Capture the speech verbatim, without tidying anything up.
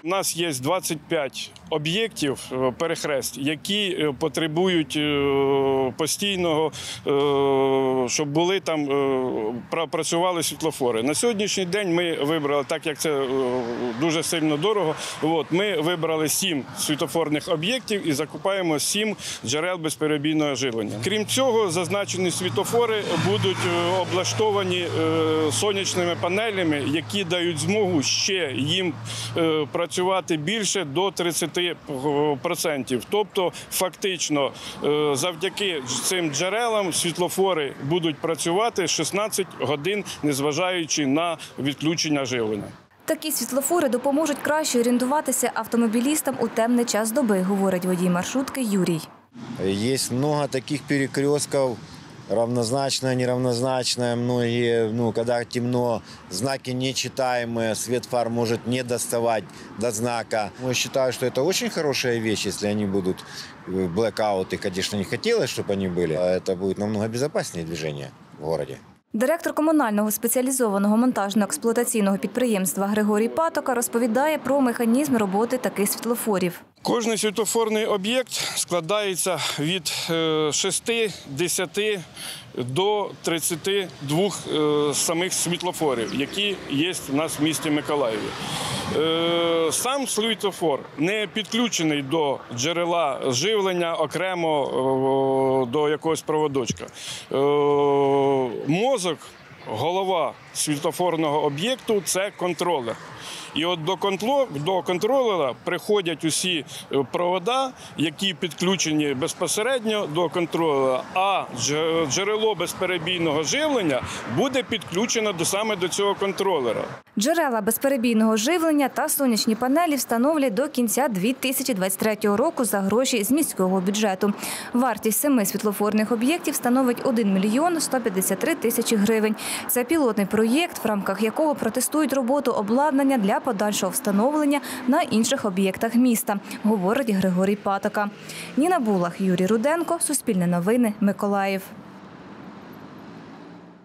У нас є двадцять п'ять об'єктів перехрест, які потребують постійного, щоб були там, працювали світлофори. На сьогоднішній день ми вибрали, так як це дуже сильно дорого, от, ми вибрали сім світлофорних об'єктів і закупаємо сім джерел безперебійного живлення. Крім цього, зазначені світлофори будуть облаштовані сонячними панелями, які дають змогу ще їм працювати більше до тридцяти процентів. Тобто, фактично, завдяки цим джерелам світлофори будуть працювати шістнадцять годин, незважаючи на відключення живлення. Такі світлофори допоможуть краще орієнтуватися автомобілістам у темний час доби, говорить водій маршрутки Юрій. Є багато таких перекрестків, равнозначное, неравнозначное. Многие, ну, когда темно, знаки нечитаемые, свет фар может не доставать до знака. Я считаю, что это очень хорошая вещь, если они будут блэкауты. Конечно, не хотелось, чтобы они были. А это будет намного безопаснее движение в городе. Директор комунального спеціалізованого монтажно-експлуатаційного підприємства Григорій Патока розповідає про механізм роботи таких світлофорів. Кожний світлофорний об'єкт складається від шести, десяти до тридцяти двох самих світлофорів, які є у нас в місті Миколаєві. Сам світлофор не підключений до джерела живлення окремо до якогось проводочка. Мозок, голова світлофорного об'єкту – це контролер. І от до контролера приходять усі провода, які підключені безпосередньо до контролера, а джерело безперебійного живлення буде підключено саме до цього контролера. Джерела безперебійного живлення та сонячні панелі встановлять до кінця дві тисячі двадцять третього року за гроші з міського бюджету. Вартість семи світлофорних об'єктів становить один мільйон сто п'ятдесят три тисячі гривень. Це пілотний проєкт, в рамках якого протестують роботу обладнання для подальшого встановлення на інших об'єктах міста, говорить Григорій Патока. Ніна Булах, Юрій Руденко, Суспільне новини, Миколаїв.